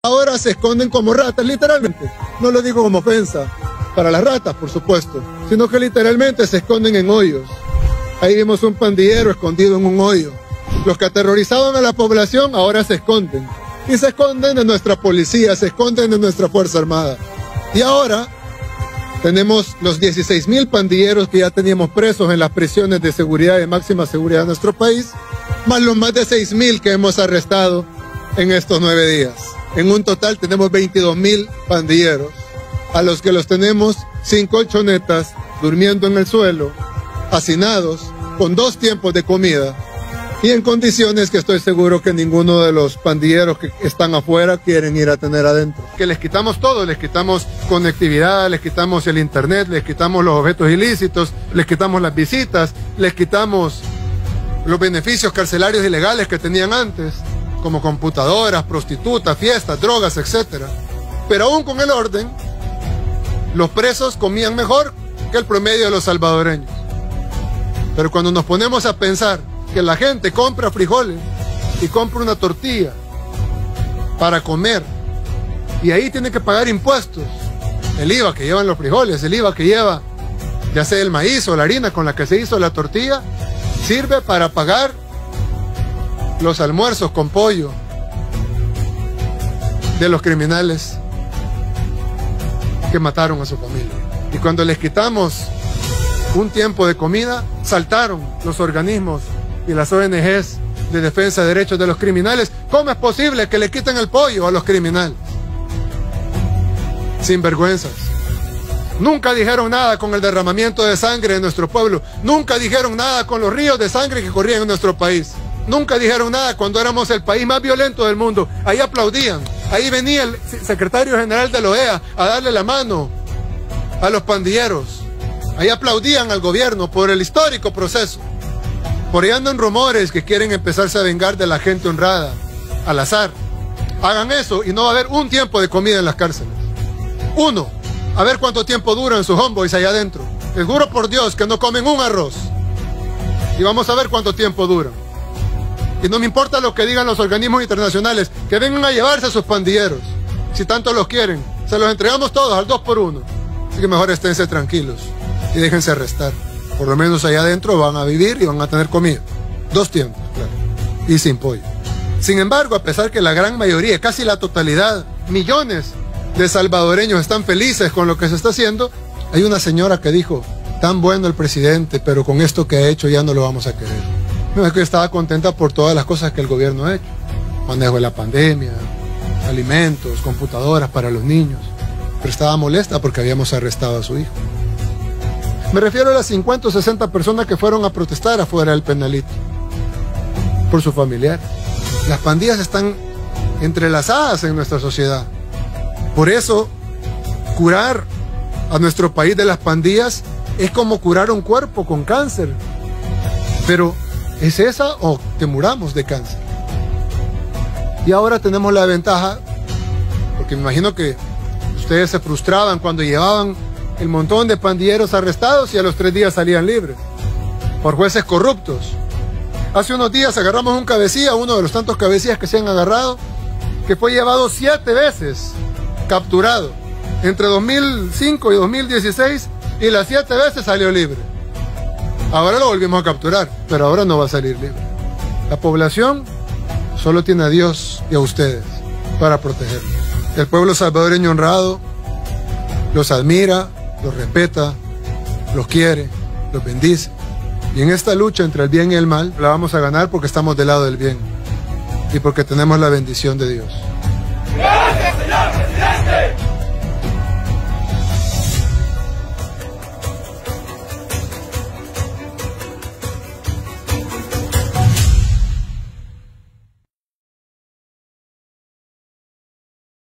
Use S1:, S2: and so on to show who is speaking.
S1: ahora se esconden como ratas, literalmente. No lo digo como ofensa para las ratas, por supuesto, sino que literalmente se esconden en hoyos. Ahí vimos un pandillero escondido en un hoyo. Los que aterrorizaban a la población ahora se esconden. Y se esconden de nuestra policía, se esconden de nuestra Fuerza Armada. Y ahora tenemos los 16,000 pandilleros que ya teníamos presos en las prisiones de seguridad y máxima seguridad de nuestro país, más los más de 6,000 que hemos arrestado en estos 9 días. En un total tenemos 22,000 pandilleros, a los que los tenemos sin colchonetas, durmiendo en el suelo, hacinados, con 2 tiempos de comida, y en condiciones que estoy seguro que ninguno de los pandilleros que están afuera quieren ir a tener adentro. Que les quitamos todo, les quitamos conectividad, les quitamos el internet, les quitamos los objetos ilícitos, les quitamos las visitas, les quitamos los beneficios carcelarios ilegales que tenían antes, como computadoras, prostitutas, fiestas, drogas, etc. Pero aún con el orden, los presos comían mejor que el promedio de los salvadoreños. Pero cuando nos ponemos a pensar que la gente compra frijoles y compra una tortilla para comer, y ahí tiene que pagar impuestos, el IVA que llevan los frijoles, el IVA que lleva ya sea el maíz o la harina con la que se hizo la tortilla, sirve para pagar los almuerzos con pollo de los criminales que mataron a su familia. Y cuando les quitamos un tiempo de comida, saltaron los organismos y las ONGs de defensa de derechos de los criminales. ¿Cómo es posible que le quiten el pollo a los criminales? Sinvergüenzas. Nunca dijeron nada con el derramamiento de sangre de nuestro pueblo. Nunca dijeron nada con los ríos de sangre que corrían en nuestro país. Nunca dijeron nada cuando éramos el país más violento del mundo. Ahí aplaudían. Ahí venía el secretario general de la OEA a darle la mano a los pandilleros. Ahí aplaudían al gobierno por el histórico proceso. Por ahí andan rumores que quieren empezarse a vengar de la gente honrada, al azar. Hagan eso y no va a haber un tiempo de comida en las cárceles. Uno, a ver cuánto tiempo duran sus homeboys allá adentro. Les juro por Dios que no comen un arroz. Y vamos a ver cuánto tiempo duran. Y no me importa lo que digan los organismos internacionales, que vengan a llevarse a sus pandilleros. Si tanto los quieren, se los entregamos todos al 2 por 1. Así que mejor esténse tranquilos y déjense arrestar. Por lo menos allá adentro van a vivir y van a tener comida. 2 tiempos, claro. Y sin pollo. Sin embargo, a pesar que la gran mayoría, casi la totalidad, millones de salvadoreños están felices con lo que se está haciendo, hay una señora que dijo, tan bueno el presidente, pero con esto que ha hecho ya no lo vamos a querer. No, es que estaba contenta por todas las cosas que el gobierno ha hecho. Manejo de la pandemia, alimentos, computadoras para los niños. Pero estaba molesta porque habíamos arrestado a su hijo. Me refiero a las 50 o 60 personas que fueron a protestar afuera del penalito por su familiar. Las pandillas están entrelazadas en nuestra sociedad. Por eso, curar a nuestro país de las pandillas es como curar un cuerpo con cáncer. Pero, ¿es esa o que muramos de cáncer? Y ahora tenemos la ventaja, porque me imagino que ustedes se frustraban cuando llevaban el montón de pandilleros arrestados y a los 3 días salían libres por jueces corruptos. Hace unos días agarramos un cabecilla, uno de los tantos cabecillas que se han agarrado, que fue llevado 7 veces capturado entre 2005 y 2016 y las 7 veces salió libre. Ahora lo volvimos a capturar, pero ahora no va a salir libre. La población solo tiene a Dios y a ustedes para protegerlos. El pueblo salvadoreño honrado los admira, los respeta, los quiere, los bendice. Y en esta lucha entre el bien y el mal, la vamos a ganar porque estamos del lado del bien y porque tenemos la bendición de Dios.